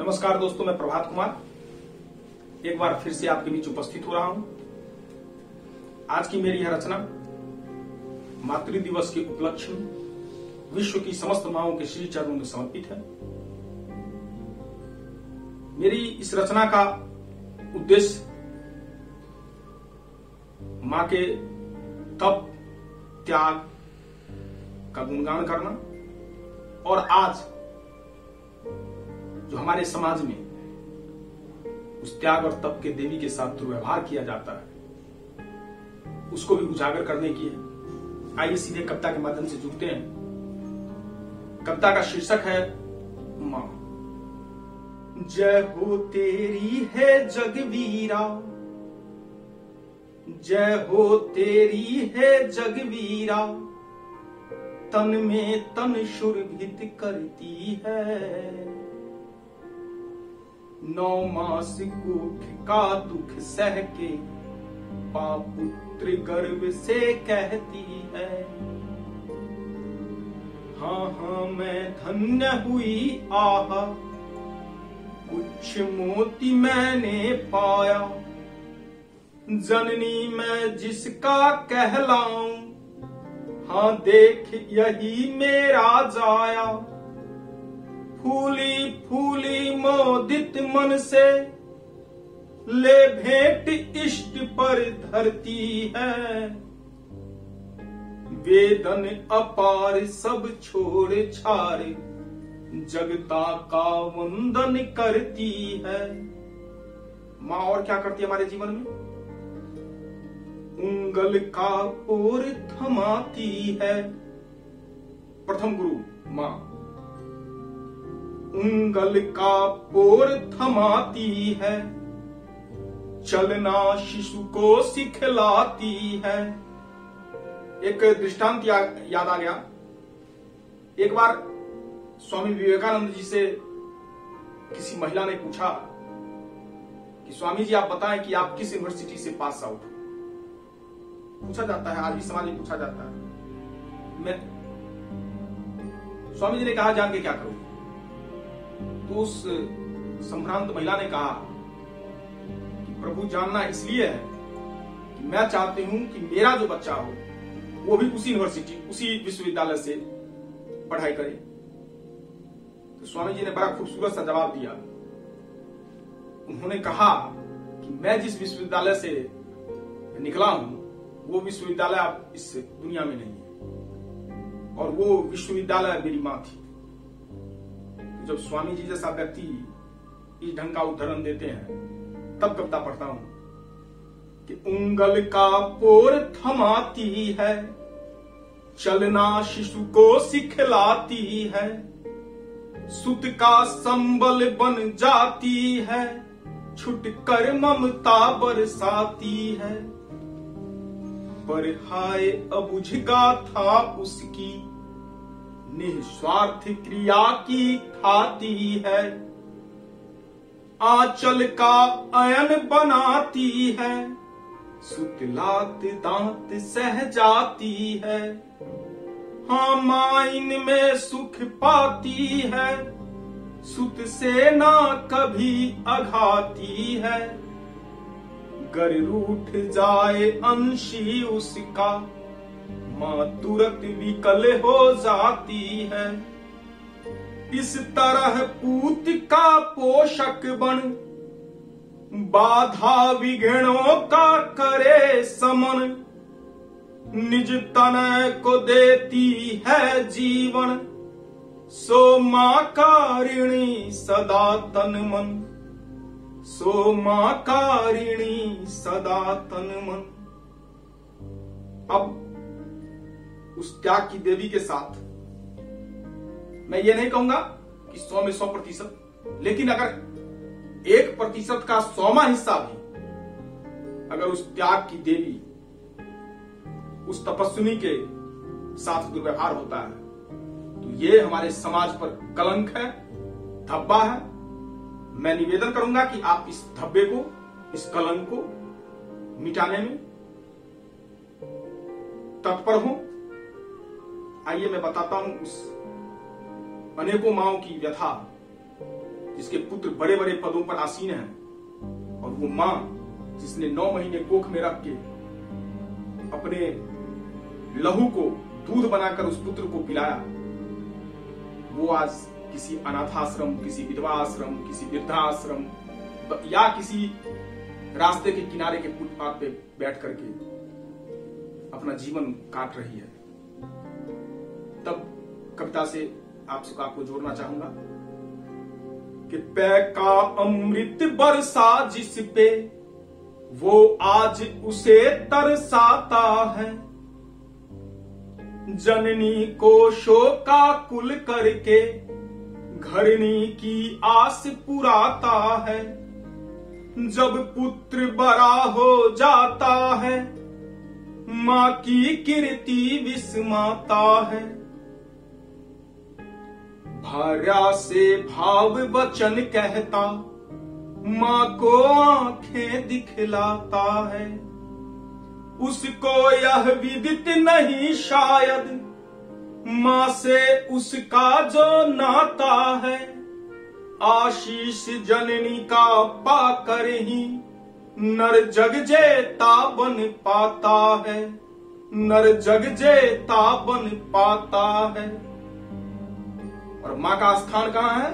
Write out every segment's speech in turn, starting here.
नमस्कार दोस्तों, मैं प्रभात कुमार एक बार फिर से आपके बीच उपस्थित हो रहा हूं। आज की मेरी यह रचना मातृ दिवस के उपलक्ष्य में विश्व की समस्त मांओं के श्री चरणों में समर्पित है। मेरी इस रचना का उद्देश्य मां के तप त्याग का गुणगान करना और आज जो हमारे समाज में उस त्याग और तप के देवी के साथ दुर्व्यवहार किया जाता है उसको भी उजागर करने की है। आइए सीधे कविता के माध्यम से जुड़ते हैं। कविता का शीर्षक है मां। जय हो तेरी है जगवीरा, जय हो तेरी है जगवीरा, तन में तन शोभित करती है। 9 मास कूठ का दुख सह के पुत्र गर्व से कहती है, हाँ हाँ मैं धन्य हुई आहा, कुछ मोती मैंने पाया। जननी मैं जिसका कहलाऊं, हाँ देख यही मेरा जाया। फूली फूली मोदित मन से ले भेंट इष्ट पर धरती है। वेदन अपार सब छोड़ छाड़ जगता का वंदन करती है। मां और क्या करती है हमारे जीवन में? उंगल का ओर थमाती है। प्रथम गुरु मां उंगल का पोर थमाती है, चलना शिशु को सिखलाती है। एक दृष्टांत याद आ गया। एक बार स्वामी विवेकानंद जी से किसी महिला ने पूछा कि स्वामी जी आप बताएं कि आप किस यूनिवर्सिटी से पास आउट हो। पूछा जाता है, आज भी समाज में पूछा जाता है। मैं स्वामी जी ने कहा जान के क्या करूं? तो उस संभ्रांत महिला ने कहा कि प्रभु जानना इसलिए है कि मैं चाहती हूं कि मेरा जो बच्चा हो वो भी उसी यूनिवर्सिटी उसी विश्वविद्यालय से पढ़ाई करे। तो स्वामी जी ने बड़ा खूबसूरत सा जवाब दिया। उन्होंने कहा कि मैं जिस विश्वविद्यालय से निकला हूं वो विश्वविद्यालय अब इस दुनिया में नहीं है और वो विश्वविद्यालय मेरी मां थी। जब स्वामी जी जैसा व्यक्ति इस ढंग का उदाहरण देते हैं तब कविता पढ़ता हूं कि उंगल का पोर थमाती है, चलना शिशु को सिखलाती है। सुत का संबल बन जाती है, छुट कर ममता बरसाती है। पर हाय अबुझगा था उसकी, निस्वार्थ क्रिया की खाती है। आंचल का अयन बनाती है, सुतलात दांत सह जाती है। हाँ माइन में सुख पाती है, सुत से ना कभी अघाती है। गर रूठ जाए अंशी उसका, मां तुरंत विकल हो जाती है। इस तरह पूत का पोषक बन, बाधा विघ्नों का करे समन। निज तनय को देती है जीवन, सो मां कारिणी सदा तन मन। सो मां कारिणी सदा तन मन। अब उस त्याग की देवी के साथ मैं ये नहीं कहूंगा कि 100 में 100%, लेकिन अगर 1% का 100वां हिस्सा भी अगर उस त्याग की देवी उस तपस्विनी के साथ दुर्व्यवहार होता है तो ये हमारे समाज पर कलंक है, धब्बा है। मैं निवेदन करूंगा कि आप इस धब्बे को, इस कलंक को मिटाने में तत्पर हो। आइए मैं बताता हूं उस अनेकों माओं की व्यथा जिसके पुत्र बड़े बड़े पदों पर आसीन हैं, और वो मां जिसने 9 महीने कोख में रख के अपने लहू को दूध बनाकर उस पुत्र को पिलाया, वो आज किसी अनाथाश्रम, किसी विधवा आश्रम, किसी वृद्धाश्रम या किसी रास्ते के किनारे के फुटपाथ पे बैठ करके अपना जीवन काट रही है। तब कविता से आपको जोड़ना चाहूंगा कि पै का अमृत बरसा जिस पे वो आज उसे तरसाता है, जननी को शोकाकुल करके घरनी की आस पुराता है। जब पुत्र बड़ा हो जाता है, मां की कीर्ति विस्माता है। भार्या से भाव वचन कहता, मां को आंखें दिखलाता है। उसको यह विदित नहीं शायद, मां से उसका जो नाता है। आशीष जननी का पाकर ही नर जग जेता बन पाता है, नर जग जेता बन पाता है। और मां का स्थान कहां है?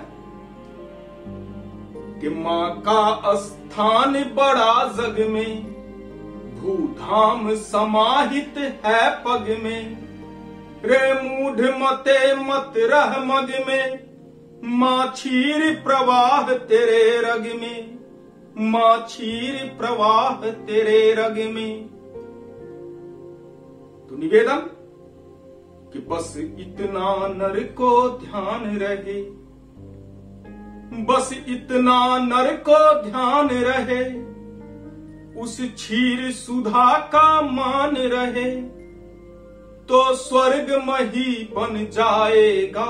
कि मां का स्थान बड़ा जग में, भूधाम समाहित है पग में। रे मूढ़ मते मत रह मग में, मां क्षीर प्रवाह तेरे रग में, मां क्षीर प्रवाह तेरे रग में। तो निवेदन कि बस इतना नर को ध्यान रहे, बस इतना नर को ध्यान रहे, उस क्षीर सुधा का मान रहे, तो स्वर्ग मही बन जाएगा।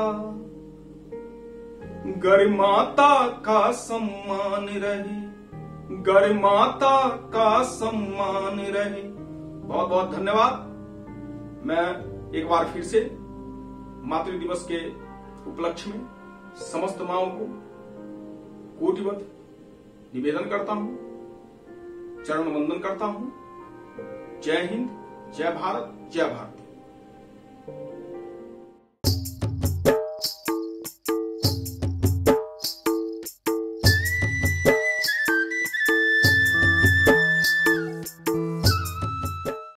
गर माता का सम्मान रहे, गर माता का सम्मान रहे। बहुत बहुत धन्यवाद। मैं एक बार फिर से मातृ दिवस के उपलक्ष्य में समस्त माओं को कोटिवत निवेदन करता हूं, चरण वंदन करता हूं। जय हिंद, जय भारत, जय भारत।